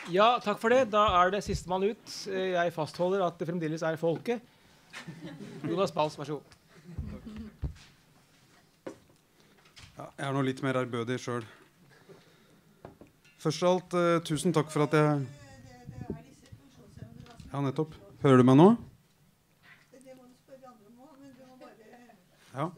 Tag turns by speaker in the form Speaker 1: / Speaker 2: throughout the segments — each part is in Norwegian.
Speaker 1: Ja, takk for det. Da det siste mann ut. Jeg fastholder at det fremdeles folket. Jonas Bals, vær så god.
Speaker 2: Ja, jeg nå litt mer ærbødig selv. Først av alt, tusen takk for at jeg... Ja, nettopp. Hører du meg nå? Ja.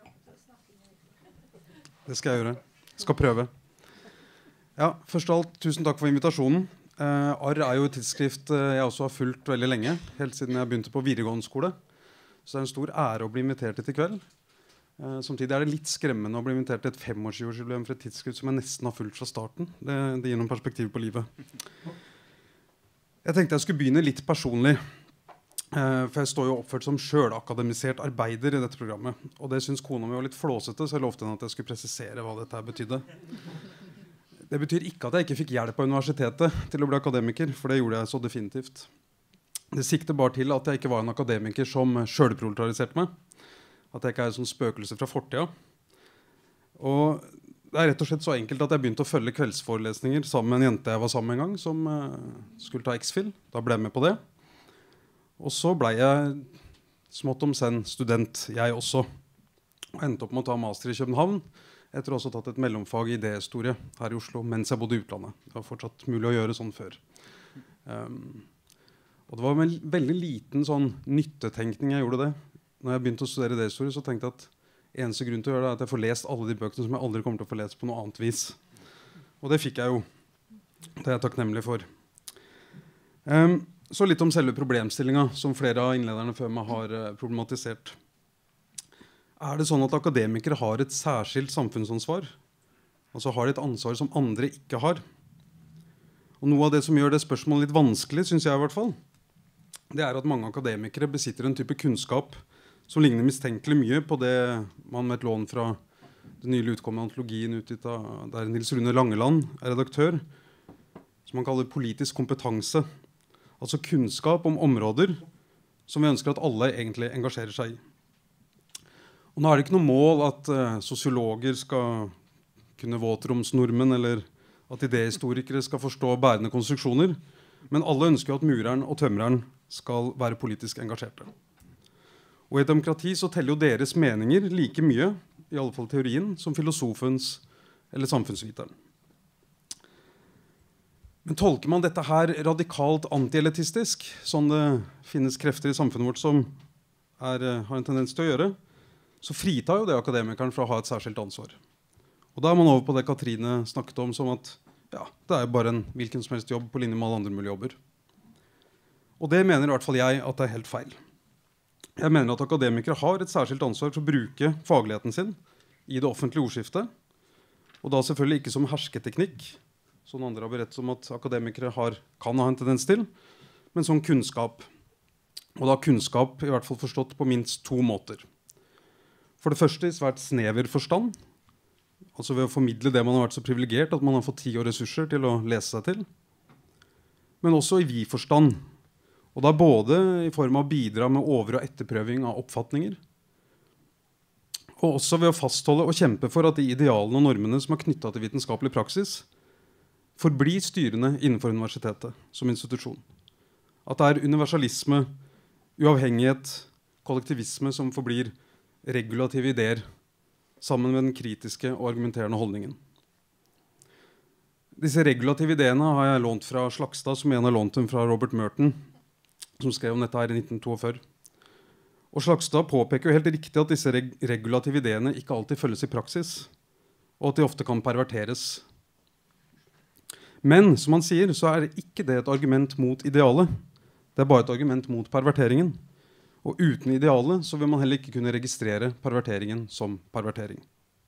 Speaker 2: Det skal jeg gjøre. Jeg skal prøve. Ja, først av alt, tusen takk for invitasjonen. Arr jo et tidsskrift jeg også har fulgt veldig lenge, helt siden jeg begynte på videregående skole. Så det en stor ære å bli invitert til kveld. Samtidig det litt skremmende å bli invitert til et 5-årsjubileum for et tidsskrift som jeg nesten har fulgt fra starten. Det gir noen perspektiv på livet. Jeg tenkte jeg skulle begynne litt personlig, for jeg står jo oppført som selvakademisert arbeider i dette programmet. Og det synes kona mi var litt flåsete, så jeg lovte henne at jeg skulle presisere hva dette betydde. Det betyr ikke at jeg ikke fikk hjelp av universitetet til å bli akademiker, for det gjorde jeg så definitivt. Det sikter bare til at jeg ikke var en akademiker som selvproletariserte meg. At jeg ikke en sånn spøkelse fra fortida. Og det rett og slett så enkelt at jeg begynte å følge kveldsforelesninger sammen med en jente jeg var sammen med en gang, som skulle ta X-Fil. Da ble jeg med på det. Og så ble jeg smått om senn student, jeg også. Og endte opp med å ta master i København, etter å også ha tatt et mellomfag i idéhistorie her i Oslo, mens jeg bodde i utlandet. Det var fortsatt mulig å gjøre sånn før. Og det var med veldig liten sånn nyttetenkning jeg gjorde det. Når jeg begynte å studere idéhistorie, så tenkte jeg at eneste grunn til å gjøre det at jeg får lest alle de bøkene som jeg aldri kommer til å få lest på noe annet vis. Og det fikk jeg jo. Det jeg takknemlig for. Så litt om selve problemstillingen, som flere av innlederne før meg har problematisert. Det sånn at akademikere har et særskilt samfunnsansvar? Altså har de et ansvar som andre ikke har? Og noe av det som gjør det spørsmålet litt vanskelig, synes jeg i hvert fall, det at mange akademikere besitter en type kunnskap som ligner mistenkelig mye på det man med et lån fra den nylig utkommende antologien utgitt av der Nils Rune Langeland redaktør, som man kaller politisk kompetanse. Altså kunnskap om områder som vi ønsker at alle egentlig engasjerer seg i. Og nå det ikke noe mål at sosiologer skal kunne våtromsnormen, eller at idéhistorikere skal forstå bærende konstruksjoner, men alle ønsker jo at mureren og tømreren skal være politisk engasjerte. Og i et demokrati så teller jo deres meninger like mye, i alle fall teorien, som filosofens eller samfunnsviteren. Men tolker man dette her radikalt antielitistisk, sånn det finnes krefter i samfunnet vårt som har en tendens til å gjøre, så fritar jo det akademikeren fra å ha et særskilt ansvar. Og da man over på det Katrine snakket om som at ja, det bare en hvilken som helst jobb på linje med alle andre mulige jobber. Og det mener i hvert fall jeg at det helt feil. Jeg mener at akademikere har et særskilt ansvar for å bruke fagligheten sin i det offentlige ordskiftet, og da selvfølgelig ikke som hersketeknikk, som andre har berettet om at akademikere kan ha en tendens til, men som kunnskap. Og da kunnskap i hvert fall forstått på minst 2 måter. For det første i svært snever forstand, altså ved å formidle det man har vært så privilegert at man har fått tid og ressurser til å lese seg til, men også i vid forstand, og da både i form av å bidra med over- og etterprøving av oppfatninger, og også ved å fastholde og kjempe for at de idealene og normene som knyttet til vitenskapelig praksis, forblir styrende innenfor universitetet som institusjon. At det universalisme, uavhengighet, kollektivisme som forblir regulative ideer sammen med den kritiske og argumenterende holdningen. Disse regulative ideene har jeg lånt fra Slagstad, som en har lånt dem fra Robert Merton, som skrev om dette her i 1942. Og Slagstad påpeker jo helt riktig at disse regulative ideene ikke alltid følges i praksis, og at de ofte kan perverteres. Men, som han sier, så det ikke det et argument mot idealet. Det bare et argument mot perverteringen. Og uten idealet så vil man heller ikke kunne registrere perverteringen som pervertering.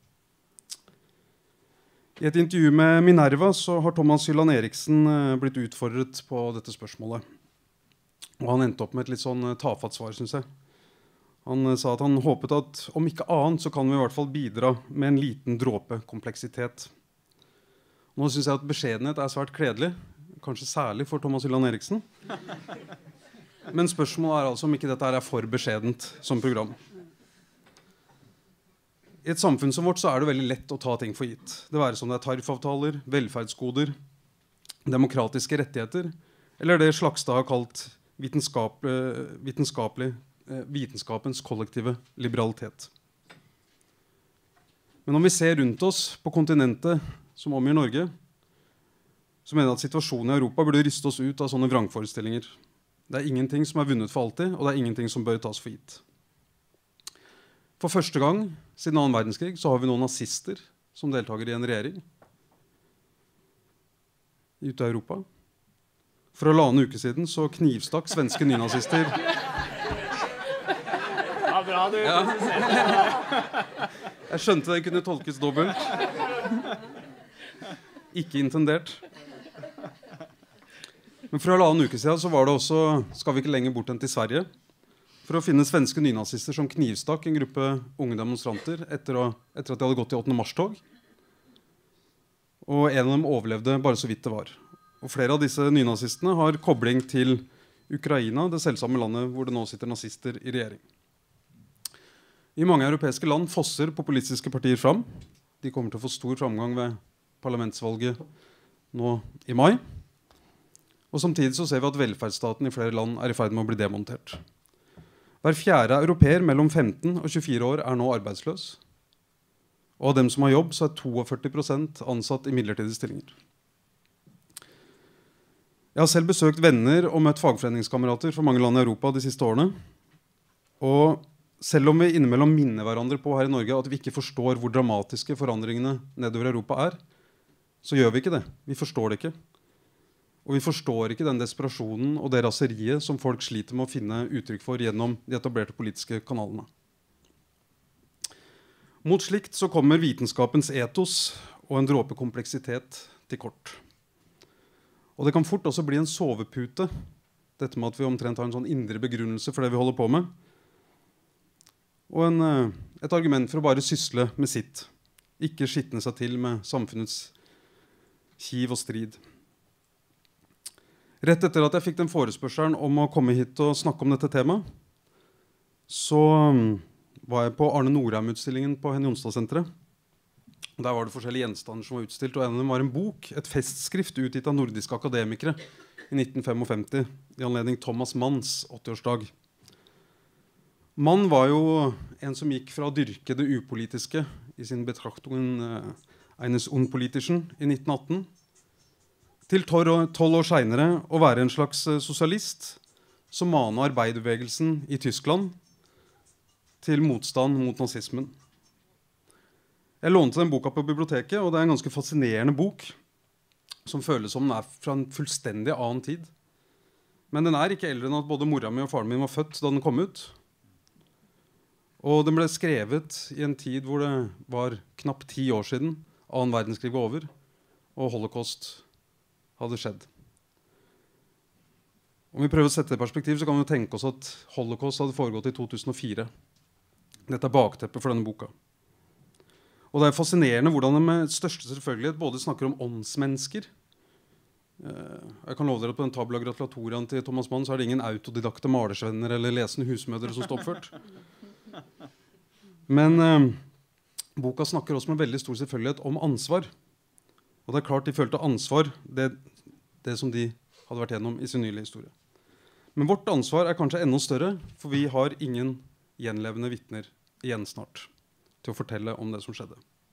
Speaker 2: I et intervju med Minerva så har Thomas Hylland Eriksen blitt utfordret på dette spørsmålet. Og han endte opp med et litt sånn tafatt svar, synes jeg. Han sa at han håpet at om ikke annet så kan vi i hvert fall bidra med en liten dråpe kompleksitet. Nå synes jeg at beskjedenhet svært kledelig, kanskje særlig for Thomas Hylland Eriksen. Men spørsmålet altså om ikke dette for beskjedent som program. I et samfunn som vårt så det veldig lett å ta ting for gitt. Det være som det tariffavtaler, velferdsgoder, demokratiske rettigheter, eller det Slagstad har kalt vitenskapens kollektive liberalitet. Men om vi ser rundt oss på kontinentet som omgir Norge, så mener jeg at situasjonen i Europa burde ryste oss ut av sånne vrangforestillinger. Det er ingenting som er vunnet for alltid, og det er ingenting som bør tas for gitt. For første gang siden 2. verdenskrig så har vi noen nazister som deltaker i en regjering ute i Europa. For 1,5 uke siden så knivstakk svenske nynazister.
Speaker 1: Ja, bra du.
Speaker 2: Ja. Jeg skjønte det kunne tolkes dobbelt. Ikke intendert. Men for 1,5 uke siden så var det også, skal vi ikke lenger bort enn til Sverige, for å finne svenske nynazister som knivstakk en gruppe unge demonstranter etter at de hadde gått i 8. mars-tog. Og en av dem overlevde bare så vidt det var. Og flere av disse nynazistene har kobling til Ukraina, det selvsamme landet hvor det nå sitter nazister i regjering. I mange europeiske land fosser populistiske partier fram. De kommer til å få stor framgang ved parlamentsvalget nå i mai. Og samtidig så ser vi at velferdsstaten i flere land er i ferd med å bli demontert. Hver 4. europeer mellom 15 og 24 år er nå arbeidsløs. Og av dem som har jobb, så er 42% ansatt i midlertidige stillinger. Jeg har selv besøkt venner og møtt fagforeningskamerater fra mange land i Europa de siste årene. Og selv om vi innimellom minner hverandre på her i Norge at vi ikke forstår hvor dramatiske forandringene nedover Europa er, så gjør vi ikke det. Vi forstår det ikke. Og vi forstår ikke den desperasjonen og det raseriet som folk sliter med å finne uttrykk for gjennom de etablerte politiske kanalene. Mot slikt så kommer vitenskapens etos og en dråpe kompleksitet til kort. Og det kan fort også bli en sovepute, dette med at vi omtrent har en sånn indre begrunnelse for det vi holder på med. Og et argument for å bare sysle med sitt, ikke skitne seg til med samfunnets kiv og strid. Rett etter at jeg fikk den forespørselen om å komme hit og snakke om dette temaet, så var jeg på Arne Norheim-utstillingen på Henny Jonstad-senteret. Der var det forskjellige gjenstander som var utstilt, og en av dem var en bok, et festskrift utgitt av nordiske akademikere i 1955, i anledning Thomas Manns 80-årsdag. Mann var jo en som gikk fra å dyrke det upolitiske i sin Betrachtungen eines Unpolitischen i 1918, til 12 år senere å være en slags sosialist som manet arbeiderbevegelsen i Tyskland til motstand mot nazismen. Jeg lånte den boka på biblioteket, og det er en ganske fascinerende bok som føles som den er fra en fullstendig annen tid. Men den er ikke eldre enn at både mora mi og faren min var født da den kom ut. Og den ble skrevet i en tid hvor det var knapt 10 år siden 2. verdenskrig var over, og holocaust hadde skjedd. Om vi prøver å sette det i perspektiv, så kan vi tenke oss at holocaust hadde foregått i 2004. Dette er bakteppet for denne boka. Og det er fascinerende hvordan det med største selvfølgelighet både snakker om åndsmennesker. Jeg kan love dere at på den tabula gratulatoriaen til Thomas Mann så er det ingen autodidakte malersvenner eller lesende husmødre som står oppført. Men boka snakker også med veldig stor selvfølgelighet om ansvar. Og det er klart de følte ansvar, det som de hadde vært gjennom i sin nylige historie. Men vårt ansvar er kanskje enda større, for vi har ingen gjenlevende vitner igjen snart til å fortelle om det som skjedde.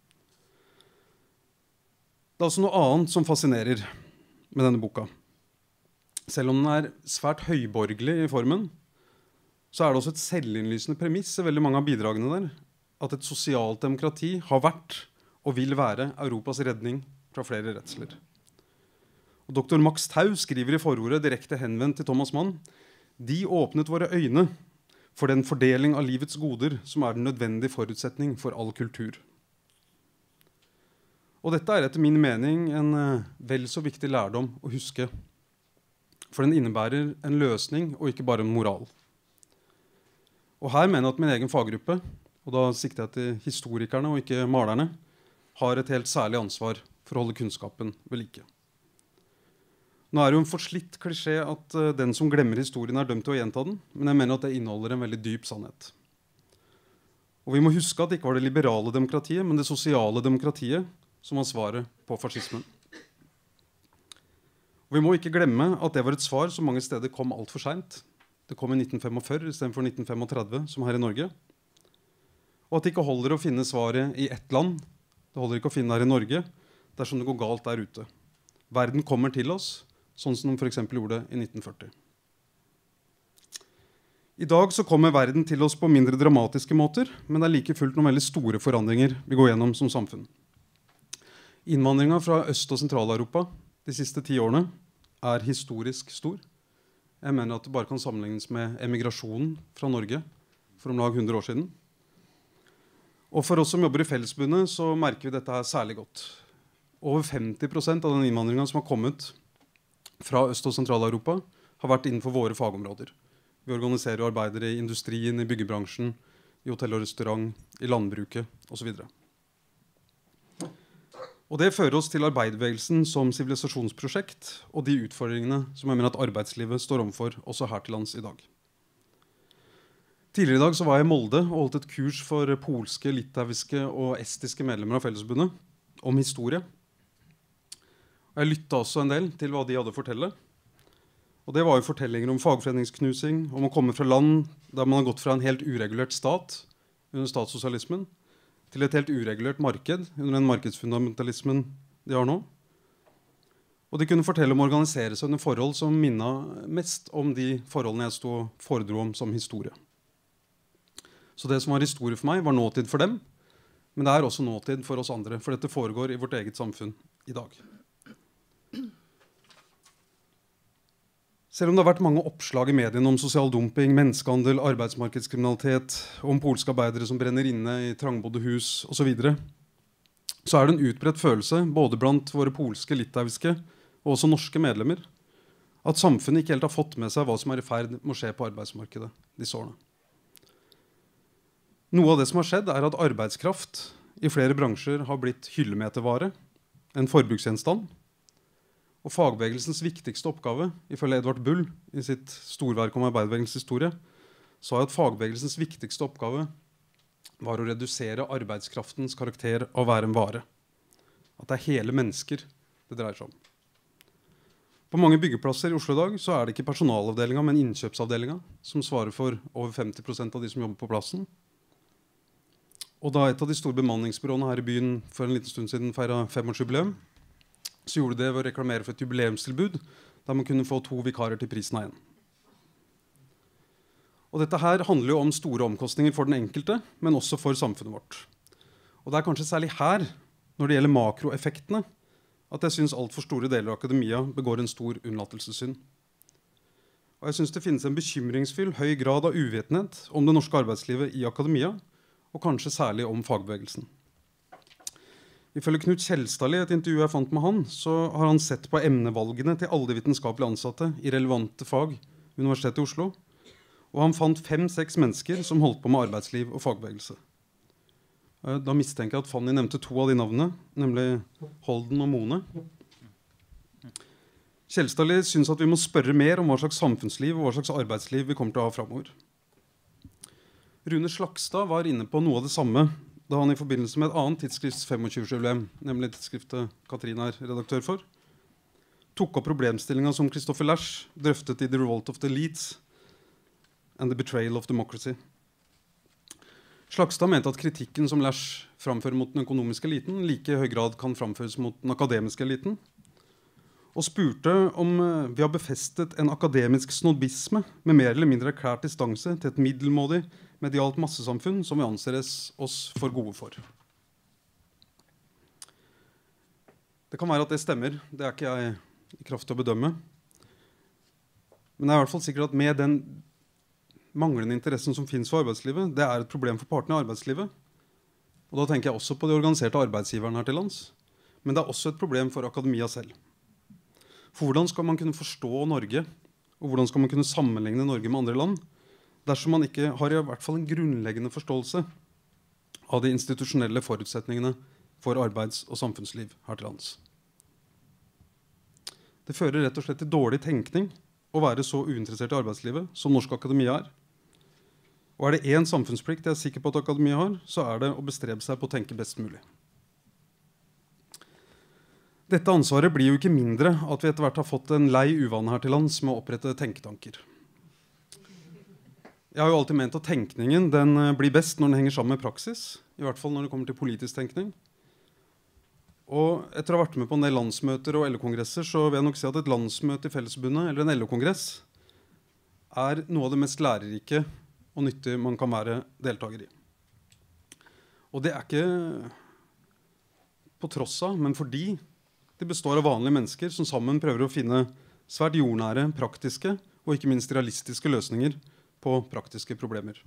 Speaker 2: Det er også noe annet som fascinerer med denne boka. Selv om den er svært høyborgerlig i formen, så er det også et selvinnlysende premiss i veldig mange av bidragene der, at et sosialt demokrati har vært og vil være Europas redning fra flere redsler. Og Dr. Max Tau skriver i forordet direkte henvendt til Thomas Mann: «De åpnet våre øyne for den fordeling av livets goder som er den nødvendige forutsetning for all kultur.» Og dette er etter min mening en vel så viktig lærdom å huske, for den innebærer en løsning og ikke bare en moral. Og her mener jeg at min egen faggruppe, og da sikter jeg til historikerne og ikke malerne, har et helt særlig ansvar for å holde kunnskapen ved like. Nå er det jo en forslitt klisjé at den som glemmer historien er dømt til å gjenta den, men jeg mener at det inneholder en veldig dyp sannhet. Og vi må huske at det ikke var det liberale demokratiet, men det sosiale demokratiet som var svaret på fascismen. Vi må ikke glemme at det var et svar som mange steder kom alt for sent. Det kom i 1945 i stedet for 1935, som her i Norge. Og at det ikke holder å finne svaret i ett land. Det holder ikke å finne her i Norge dersom det går galt der ute. Verden kommer til oss, sånn som den for eksempel gjorde i 1940. I dag så kommer verden til oss på mindre dramatiske måter, men det er like fullt noen veldig store forandringer vi går gjennom som samfunn. Innvandringen fra Øst- og Sentral-Europa de siste 10 årene er historisk stor. Jeg mener at det bare kan sammenlignes med emigrasjonen fra Norge for om lag 100 år siden. Og for oss som jobber i Fellesforbundet så merker vi dette her særlig godt. Over 50% av den innvandringen som har kommet fra Øst- og Sentral-Europa har vært innenfor våre fagområder. Vi organiserer arbeidere i industrien, i byggebransjen, i hotell og restaurant, i landbruket osv. Og det fører oss til arbeiderbevegelsen som sivilisasjonsprosjekt og de utfordringene som jeg mener at arbeidslivet står overfor også her til lands i dag. Tidligere i dag så var jeg i Molde og holdt et kurs for polske, litauiske og estiske medlemmer av Fellesforbundet om historie. Og jeg lyttet også en del til hva de hadde å fortelle. Og det var jo fortellinger om fagforeningsknusing, om å komme fra land der man har gått fra en helt uregulert stat under statssosialismen til et helt uregulert marked under den markedsfundamentalismen de har nå. Og de kunne fortelle om å organisere seg under forhold som minnet mest om de forholdene jeg stod og foredro om som historie. Så det som var historie for meg, var nåtid for dem, men det er også nåtid for oss andre, for dette foregår i vårt eget samfunn i dag. Selv om det har vært mange oppslag i mediene om sosial dumping, menneskehandel, arbeidsmarkedskriminalitet, om polske arbeidere som brenner inne i trangbodde hus og så videre, så er det en utbredt følelse, både blant våre polske, litauiske og også norske medlemmer, at samfunnet ikke helt har fått med seg hva som er i ferd med å skje på arbeidsmarkedet disse årene. Noe av det som har skjedd er at arbeidskraft i flere bransjer har blitt hyllemetervare, en forbruksgjenstand. Og fagbevegelsens viktigste oppgave, ifølge Edvard Bull i sitt storverk om arbeiderbevegelsens historie, sa at fagbevegelsens viktigste oppgave var å redusere arbeidskraftens karakter av å være en vare. At det er hele mennesker det dreier seg om. På mange byggeplasser i Oslo i dag så er det ikke personalavdelingen, men innkjøpsavdelingen som svarer for over 50% av de som jobber på plassen. Og da et av de store bemanningsbyråene her i byen for en liten stund siden feiret 5-årsjubileum, så gjorde det ved å reklamere for et jubileumstilbud der man kunne få 2 vikarer til prisen av 1. Og dette her handler jo om store omkostninger for den enkelte, men også for samfunnet vårt. Og det er kanskje særlig her, når det gjelder makroeffektene, at jeg synes alt for store deler av akademia begår en stor unnlatelsessynd. Og jeg synes det finnes en bekymringsfull høy grad av uvitenhet om det norske arbeidslivet i akademia, og kanskje særlig om fagbevegelsen. Ifølge Knut Kjeldstadli, et intervju jeg fant med han, så har han sett på emnevalgene til alle de vitenskapelige ansatte i relevante fag ved Universitetet i Oslo, og han fant 5-6 mennesker som holdt på med arbeidsliv og fagbevegelse. Da mistenker jeg at Fanny nevnte 2 av de navnene, nemlig Holden og Mone. Kjeldstadli synes at vi må spørre mer om hva slags samfunnsliv og hva slags arbeidsliv vi kommer til å ha fremover. Rune Slagstad var inne på noe av det samme da han i forbindelse med et annet tidsskrifts 25-årsjubileum, nemlig tidsskriftet Katrine er redaktør for, tok opp problemstillingen som Christopher Lasch drøftet i The Revolt of the Elites and the Betrayal of Democracy. Slagstad mente at kritikken som Lasch framfører mot den økonomiske eliten like i høy grad kan framføres mot den akademiske eliten, og spurte om vi har befestet en akademisk snobisme med mer eller mindre erklært distanse til et middelmådig medialt massesamfunn som vi anser oss for gode for. Det kan være at det stemmer, det er ikke jeg i kraft til å bedømme. Men det er i hvert fall sikkert at med den manglende interessen som finnes for arbeidslivet, det er et problem for partene i arbeidslivet. Og da tenker jeg også på de organiserte arbeidsgiverne her til lands. Men det er også et problem for akademia selv. For hvordan skal man kunne forstå Norge, og hvordan skal man kunne sammenligne Norge med andre land, dersom man ikke har i hvert fall en grunnleggende forståelse av de institusjonelle forutsetningene for arbeids- og samfunnsliv her til lands. Det fører rett og slett til dårlig tenkning å være så uinteressert i arbeidslivet som norsk akademia er. Og er det en samfunnsplikt jeg er sikker på at akademia har, så er det å bestrebe seg på å tenke best mulig. Dette ansvaret blir jo ikke mindre at vi etter hvert har fått en lei uvane her til lands med å opprette tenketanker. Jeg har jo alltid ment at tenkningen den blir best når den henger sammen med praksis, i hvert fall når det kommer til politisk tenkning. Og etter å ha vært med på en del landsmøter og LO-kongresser, så vil jeg nok si at et landsmøte i Fellesforbundet eller en LO-kongress er noe av det mest lærerike og nyttige man kan være deltaker i. Og det er ikke på tross av, men fordi det består av vanlige mennesker som sammen prøver å finne svært jordnære, praktiske og ikke minst realistiske løsninger på praktiske problemer.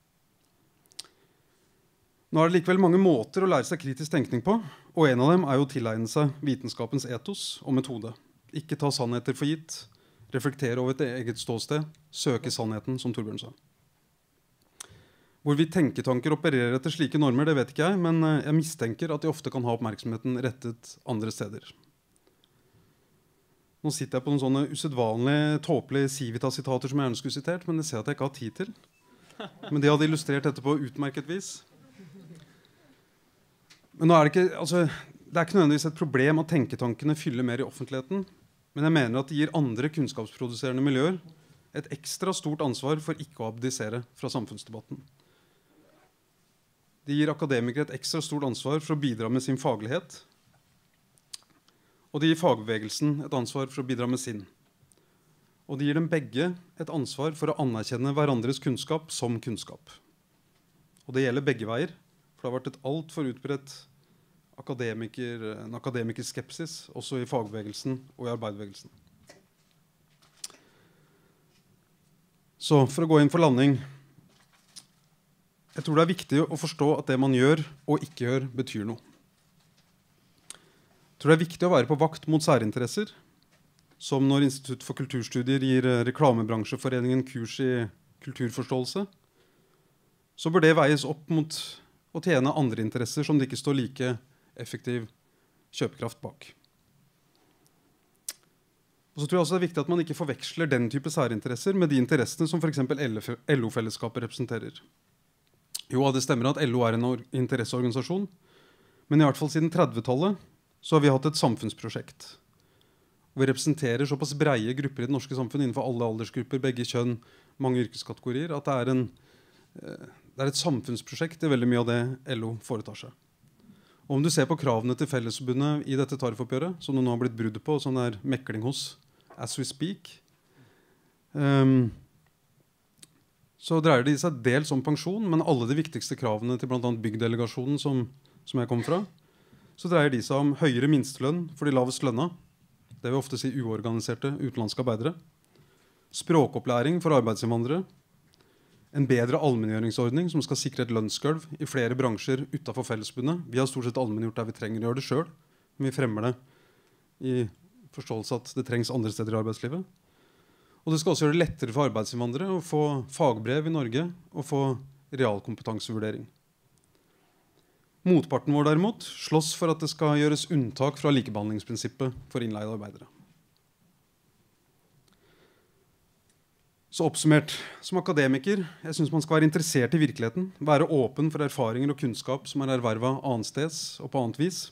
Speaker 2: Nå er det likevel mange måter å lære seg kritisk tenkning på, og en av dem er jo å tilegne seg vitenskapens etos og metode. Ikke ta sannheter for gitt, reflektere over et eget ståsted, søke sannheten, som Torbjørn sa. Hvorvidt tenketanker opererer etter slike normer, det vet ikke jeg, men jeg mistenker at de ofte kan ha oppmerksomheten rettet andre steder. Nå sitter jeg på noen sånne usedvanlige, tåpelige Civita-sitater som jeg gjerne skulle sitert, men det ser jeg at jeg ikke har tid til. Men de hadde illustrert dette på utmerket vis. Men nå er det er ikke nødvendigvis et problem at tenketankene fyller mer i offentligheten, men jeg mener at de gir andre kunnskapsproduserende miljøer et ekstra stort ansvar for ikke å abdisere fra samfunnsdebatten. De gir akademikere et ekstra stort ansvar for å bidra med sin faglighet, og de gir fagbevegelsen et ansvar for å bidra med sin. Og de gir dem begge et ansvar for å anerkjenne hverandres kunnskap som kunnskap. Og det gjelder begge veier, for det har vært et alt for utbredt akademikersk skepsis, også i fagbevegelsen og i arbeiderbevegelsen. Så for å gå inn for landing, jeg tror det er viktig å forstå at det man gjør og ikke gjør betyr noe. Jeg tror det er viktig å være på vakt mot særinteresser, som når Institutt for kulturstudier gir Reklamebransjeforeningen kurs i kulturforståelse, så bør det veies opp mot å tjene andre interesser som det ikke står like effektiv kjøpekraft bak. Og så tror jeg også det er viktig at man ikke forveksler den type særinteresser med de interessene som for eksempel LO-fellesskapet representerer. Jo, det stemmer at LO er en interesseorganisasjon, men i hvert fall siden 30-tallet så har vi hatt et samfunnsprosjekt. Vi representerer såpass breie grupper i det norske samfunn innenfor alle aldersgrupper, begge kjønn, mange yrkeskategorier, at det er et samfunnsprosjekt i veldig mye av det LO foretar seg. Og om du ser på kravene til Fellesforbundet i dette tariffoppgjøret, som det nå har blitt brudd på, som det er mekling hos as we speak, så dreier det seg dels om pensjon, men alle de viktigste kravene til blant annet byggdelegasjonen som jeg kommer fra, så dreier de seg om høyere minstelønn for de lavest lønna, det vil ofte si uorganiserte utenlandske arbeidere, språkopplæring for arbeidsinnvandrere, en bedre allmenngjøringsordning som skal sikre et lønnsgulv i flere bransjer utenfor Fellesforbundet. Vi har stort sett allmenngjort der vi trenger å gjøre det selv, men vi fremmer det i forståelse at det trengs andre steder i arbeidslivet. Og det skal også gjøre det lettere for arbeidsinnvandrere å få fagbrev i Norge og få realkompetansevurdering. Motparten vår derimot slåss for at det skal gjøres unntak fra likebehandlingsprinsippet for innleide arbeidere. Så oppsummert, som akademiker, jeg synes man skal være interessert i virkeligheten, være åpen for erfaringer og kunnskap som er ervervet annensteds og på annet vis.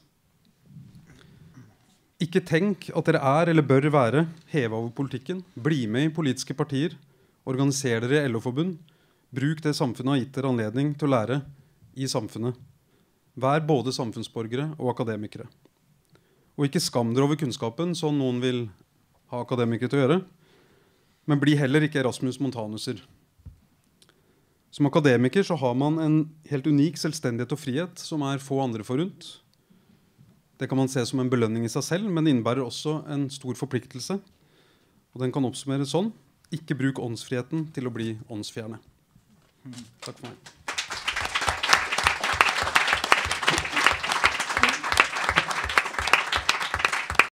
Speaker 2: Ikke tenk at dere er eller bør være hevet over politikken. Bli med i politiske partier, organiser dere i LO-forbund, bruk det samfunnet har gitt dere anledning til å lære i samfunnet. Vær både samfunnsborgere og akademikere. Og ikke skam dere over kunnskapen, sånn noen vil ha akademikere til å gjøre, men bli heller ikke Erasmus Montanuser. Som akademiker så har man en helt unik selvstendighet og frihet som er få andre forunt. Det kan man se som en belønning i seg selv, men det innebærer også en stor forpliktelse. Og den kan oppsummeres sånn: ikke bruk åndsfriheten til å bli åndsfjerne. Takk for meg.